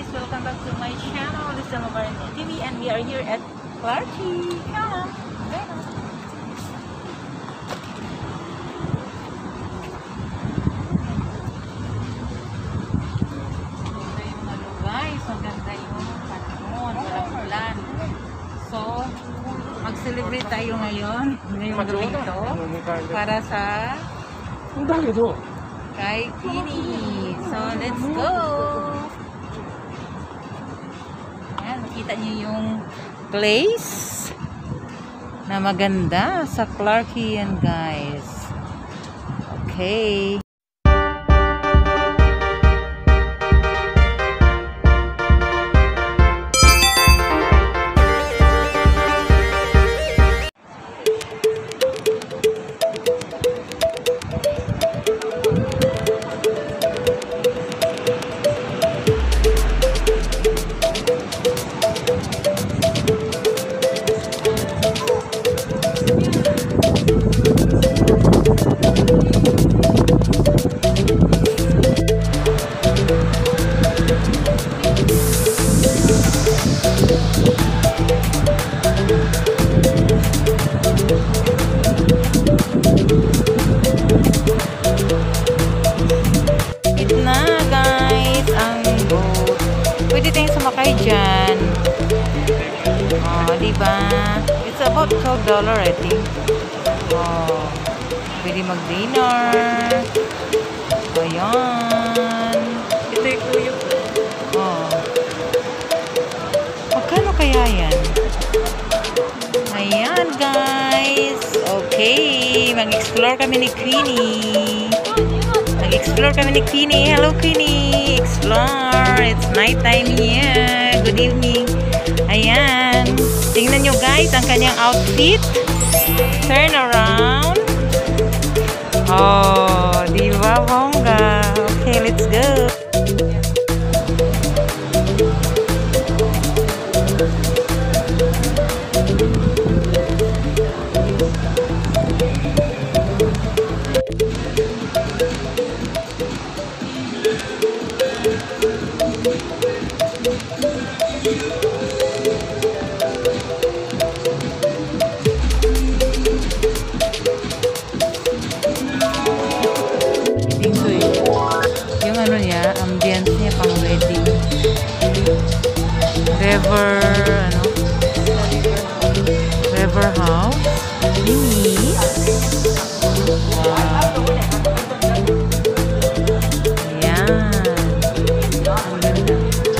guys, welcome back to my channel. This is Marinette TV and we are here at Clarkie. Come on. Guys, maganda yung panahon, walang ulan. So, mag-celebrate tayo ngayon ngayong dito para sa kay Queenie. So, let's go! Ayan, makita niyo yung place na maganda sa Clarkie yan, guys. Okay. Sumakay dyan. Oh, diba? It's about $12, I think. Oh, pwede mag-dinner. Ayan. Ito yung tuyok. Oh. Magkano kaya yan? Ayan, guys. Okay. Mag-explore kami ni Queenie. Mag-explore kami ni Queenie. Hello, Queenie. Explore. It's nighttime here. Good evening. Ayan. Tingnan nyo, guys, ang kanyang outfit. Turn around. Oh, di ba, bongga? Okay, let's go. Ambience niya pang wedding. River house. Ini. Wow. Ayan. Ang ganda.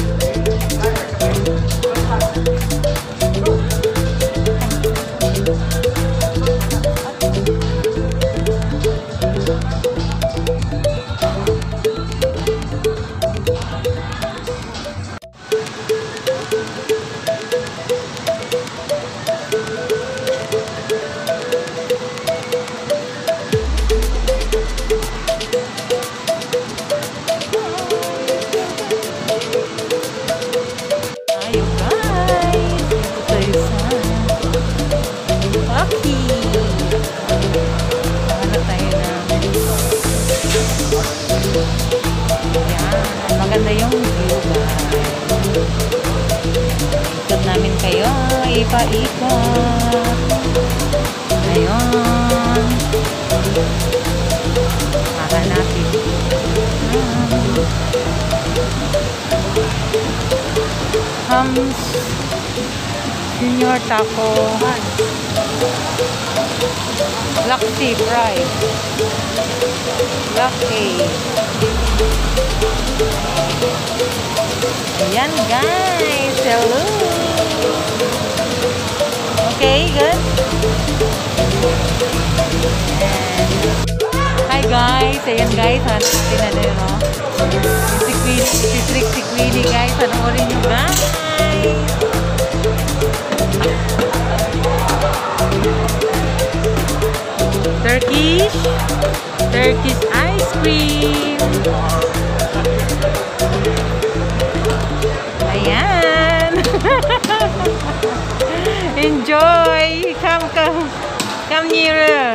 Maganda yung view, guys. Ikot namin kayo. Ipa-ikot. Ayun. Hahanapin. Hams Junior Taco Black Tea Fried Black Tea. Ayan, guys. Hello. Okay, good. Hi, guys. Ayan, guys. Hanapin na din, no? Si Queenie, guys. Panoorin nyo, guys. Turkish ice cream. Ayan. Enjoy. Come nearer.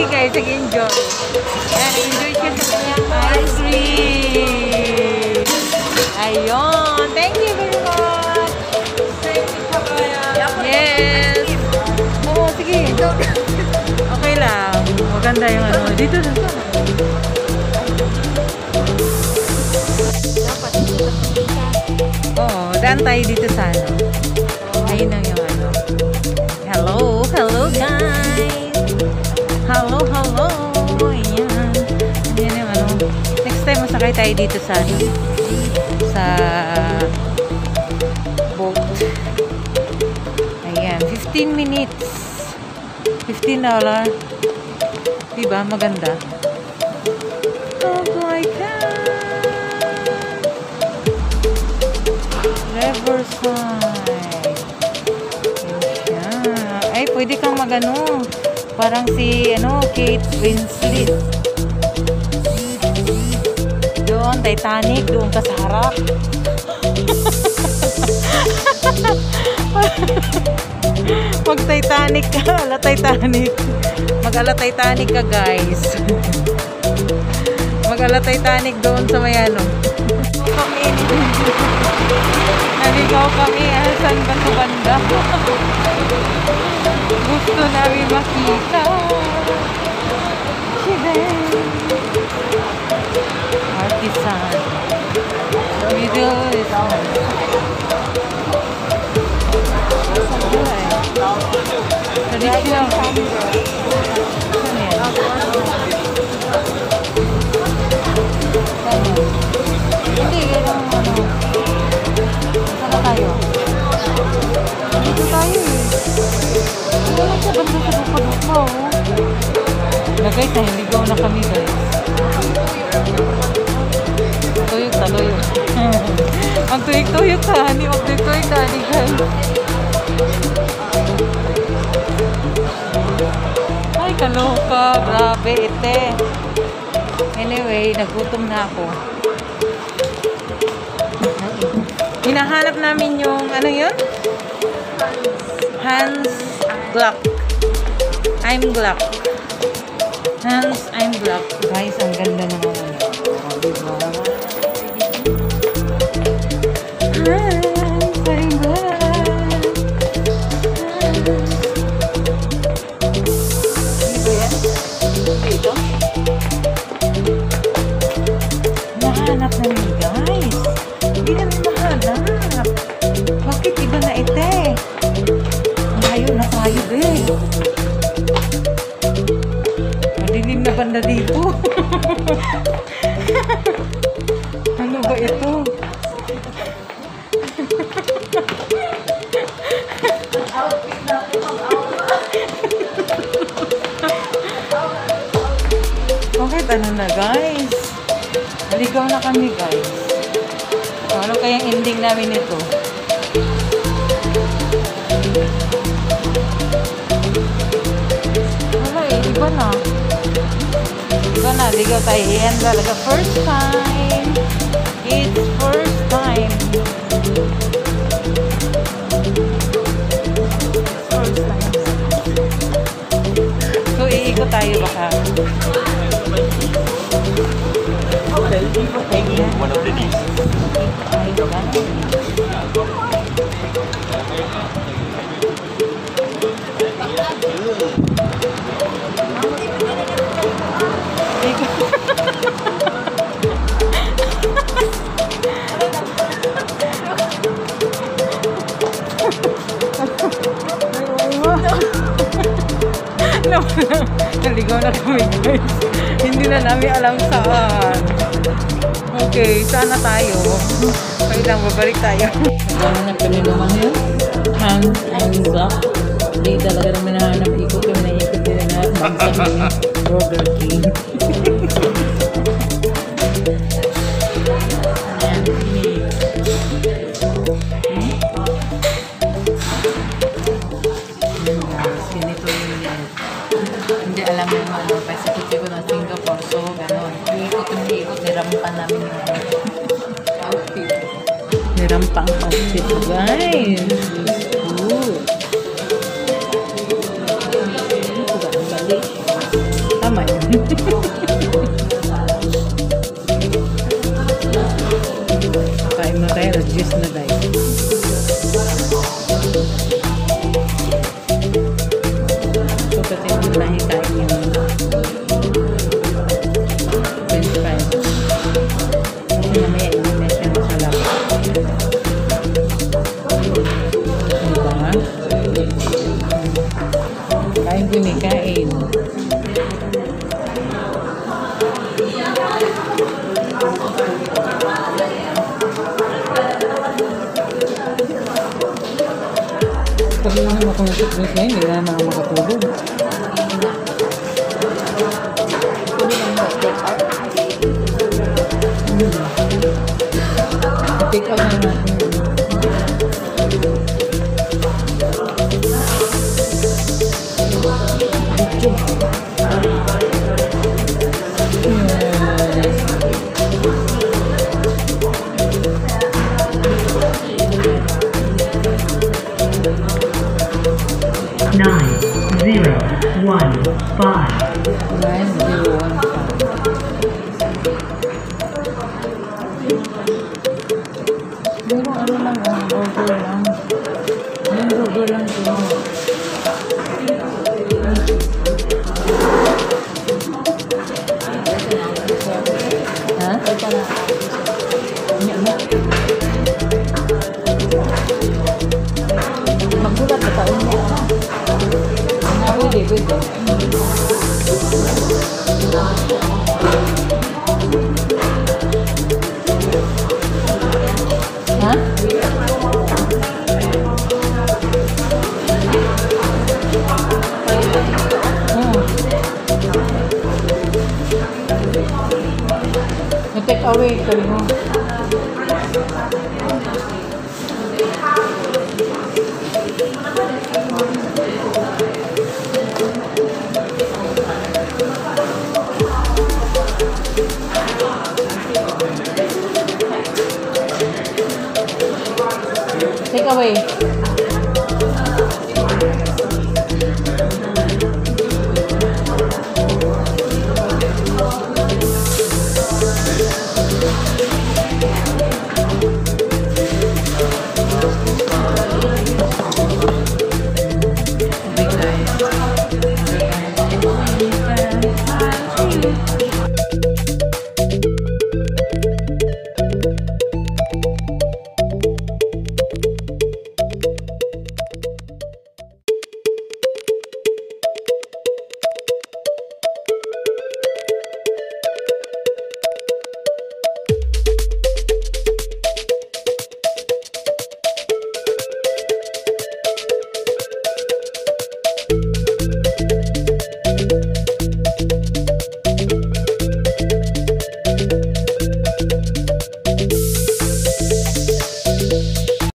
guys, nag-enjoy. Ayan, nag-enjoy siya sa kanyang ice cream. Ayun. Thank you very much. Yes. Oo, sige. Okay lang. Maganda yung ano. Dito na. Oo, daan tayo dito sa ano. Ayun lang yung ano. Hello, hello guys. Hello, hello. Ayan. Ayan yung ano. Next time masakay tayo dito sa ano. Sa boat. Ayan, 15 minutes. $15. Diba? Maganda. Oh my God. Riverside. Ayan. Ay, pwede kang magano. Parang si, ano, Kate Winslet. Doon, Titanic. Doon ka sa harap. Mag-Titanic ka. Ala Titanic. Mag-ala Titanic ka, guys. Mag-ala Titanic doon sa may ano. Kami. Naligaw kami. Saan ba sa banda? Gusto namin makita. Artisan. Middle is on. Traditional. Hindi, ganun ano. Sana tayo? Dito tayo eh. Wala siya banda sa dupa-dupa oh. Guys, nahiligaw na kami guys. Tuyok ta, tuyok. Magtuyok-tuyok ka, hindi magtuyok-tuyok ka, hindi guys. Ay, kaloka. Grabe, ite. Anyway, nagutom na ako. Hinahanap namin yung, ano yun? Hans Glock. I'm Glock. Hans, I'm Glock. Guys, ang ganda naman. Diba? Hans, I'm Glock. Ano yan? Ito? Nahanap namin, guys. Hindi namin mahanap. Bakit iba na ite? Layo na tayo, eh. Madilim na banda dito. Ano ba ito? Bakit ano na, guys? Naligaw na kami, guys. Ano kayang ending namin ito? Wala eh, iba na. Iba na, ligaw tayo. Yan talaga, first time. It's first time. First time. So, iikot tayo baka. One of the days. Naligaw na kami guys. Hindi na namin alam saan. Okay, saan na tayo? Kaya lang, babalik tayo. Naghahanap kami naman yun. Hans and Glock. Hindi talaga naman nahanap. Ikot kami na ikot din na bansa ni Burger King. Ayan, ganito yun. Hindi alam mo mga pasipit ko ng Singapore. So, gano'n. Ikot, nirampan namin yung outfit. Nirampang outfit, guys. Good. na hikain yung french fries. Kasi mamaya hindi na siya masalap. Diba? Kain ko ni kain. Pag lang ako ng fitness ngayon, hindi na naman makatulog. Take out na natin. Nine, 0, 1, 5. 9015. Pero ano lang, burger lang. Yung burger lang ito. Ha? Magbulat na taon niya. Pwede. Ha? Na-take away ito mo.